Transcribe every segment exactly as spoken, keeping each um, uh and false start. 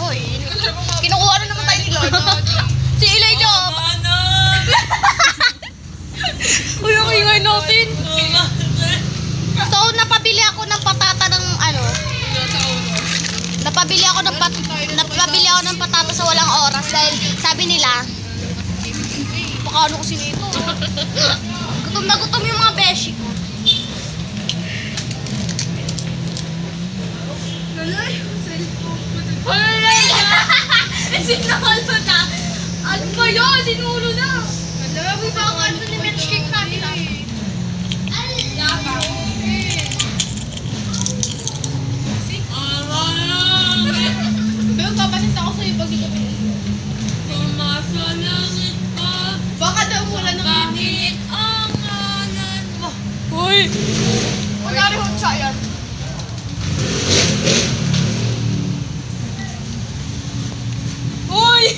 eh. Kinukuha na naman tayo ni Lord. Si Elijah. Uy, ang ingay natin. So, napabili ako ng patata ng ano. Napabili ako ng pat napabili ako ng patata sa walang oras dahil sabi nila, baka ano kasi nito. Gutom na gutom yung mga beshi ko. Nalay, cellphone. Nalay! Sinahal mo na. Ano ba yun? Sinulo na. Nalay, baka ano ni milkshake natin ah. Yaba. Pero kapasit ako sa'yo pag ito pinili. Pumasalangit pa. Baka daw mula ng bakit ang anan mo. Uy! Magkari hon siya yan. Uy!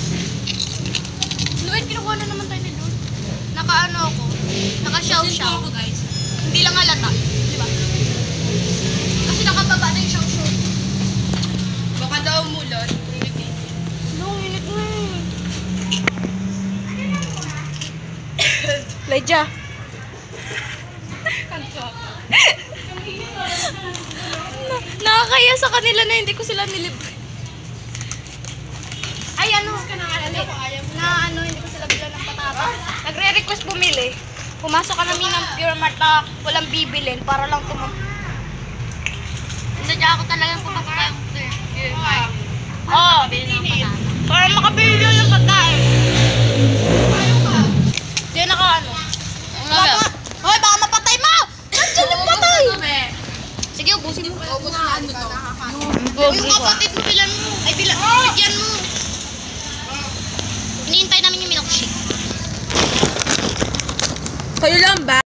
Luwet, kinukuha na naman tayo nito. Naka-ano ako. Naka-shaw-shaw. Hindi lang halata. Diba? Kasi nakababa na yung shaw-shaw. Baka daw mulot. No, init na eh. Elijah. na nakakaya sa kanila na hindi ko sila nilibre. Ay, ano? Na ano, hindi ko sila bigla ng patata. Nagre-request bumili. Pumasok ka namin ng Pure Mart na walang bibilin para lang tumam... Hindi ako talagang pumasok tayong Pure Mart. Oo. Para makabili yun ng pagkain. Hindi naka ano. Hoy, baka mapatay mo! Nandiyan yung patay! Sige, ubusin mo. Ubusin na ano to. Yung kapatid mo, bilan mo. Ay, bilan mo. Bigyan mo. Hinihintay namin yung milkshake. Kayo lang ba?